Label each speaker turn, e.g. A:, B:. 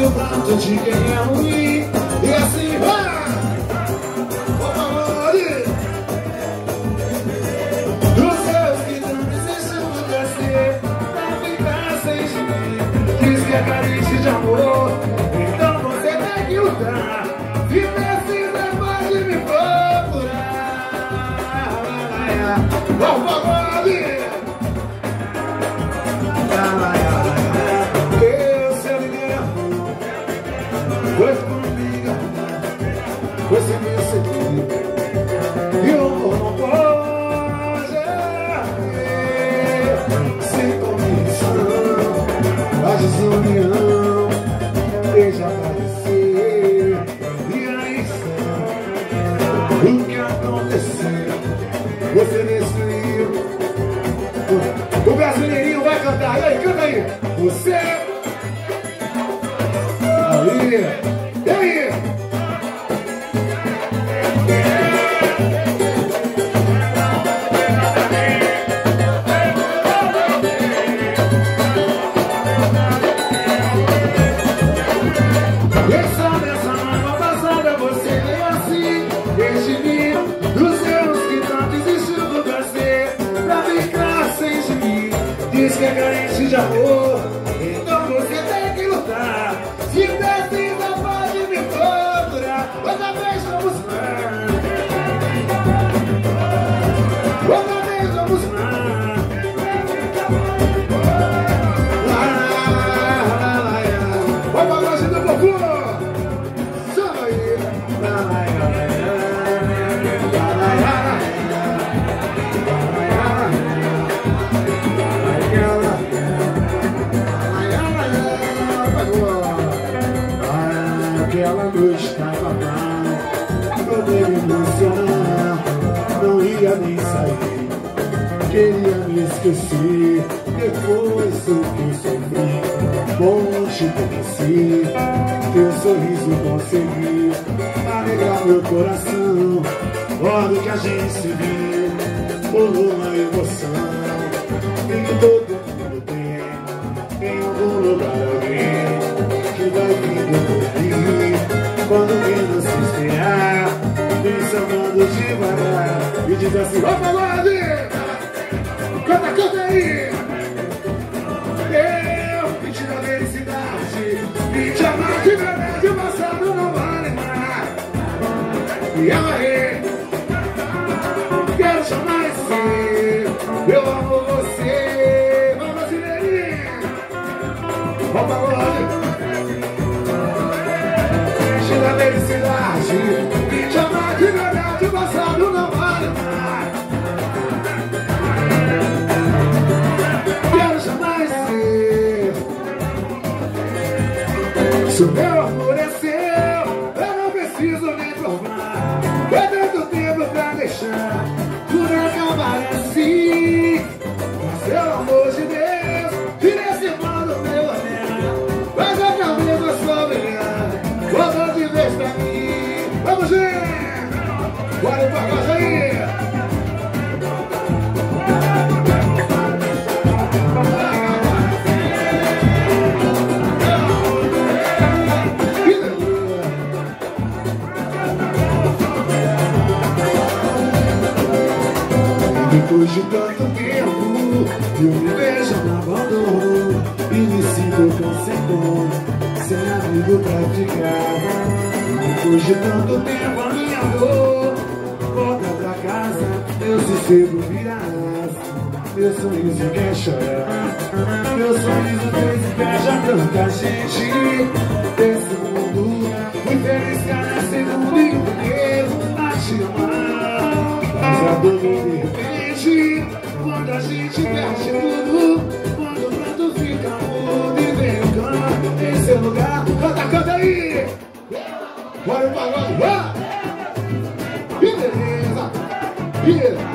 A: no prato de quem é ruim. E assim vai. Por favor, dos seus que não desistem de crescer pra ficar sem mim. Diz que é carente de amor, então você tem que lutar. Se precisa, pode me procurar. Por favor, foi comigo, você me seguiu. E o amor não pode sem comissão. A desunião deixa aparecer. E aí sabe o que aconteceu? Você destruiu. O brasileirinho vai cantar. E aí, canta aí. Você. Aí. E aí? Essa nessa mágoa passada você veio assim. Desde mim, dos seus que tanto existiu do prazer pra ficar sem de mim. Diz que é carente de amor, então você tem que lutar. Se precisa, pode me procurar. Outra vez vamos lá. Outra vez vamos lá. Vai pra loja do Bocu. Samba aí. Aquela noite estava mal, poder me emocionar, não ia nem sair, queria me esquecer. Depois do que eu sofri, bom te conheci, teu sorriso conseguiu alegrar meu coração. Quando que a gente se viu, rolou uma emoção, e que todo mundo tem em algum lugar alguém que vai vindo por mim. Quando menos se esperar, vem chamando devagar e diz assim: vamos agora, canta, canta aí. Eu vim te dar felicidade, vim te amar de verdade, o passado não vale mais. E aí, quero chamar esse, eu amo você. Vamos, brasileirinha, vamos agora. Da felicidade, me te amar de verdade, o passado não vale mais. Quero chamar esse, se o meu amor é seu, eu não preciso nem provar. Foi tanto tempo pra deixar tudo acabar assim. Seu amor de Deus, tira esse mal do meu olhar, faz outra vez a sua brilhar. Volta de vez pra mim. Vamos, gente! Bora pra casa aí! Depois de tanto tempo, eu me vejo no abandono e me sinto tão sem dor, sem amigo pra ficar. Depois de tanto tempo, a minha dor volta pra casa, meu sossego virás, meu sorriso quer chorar, meu sorriso fez inveja tanta gente desse mundo. Fui feliz cada segundo inteiro a te amar, mas a dor de repente, quando a gente perde tudo, quando o pranto fica mudo e vem o canto em seu lugar. Canta, canta aí! Bora o pagode, vai! Que beleza!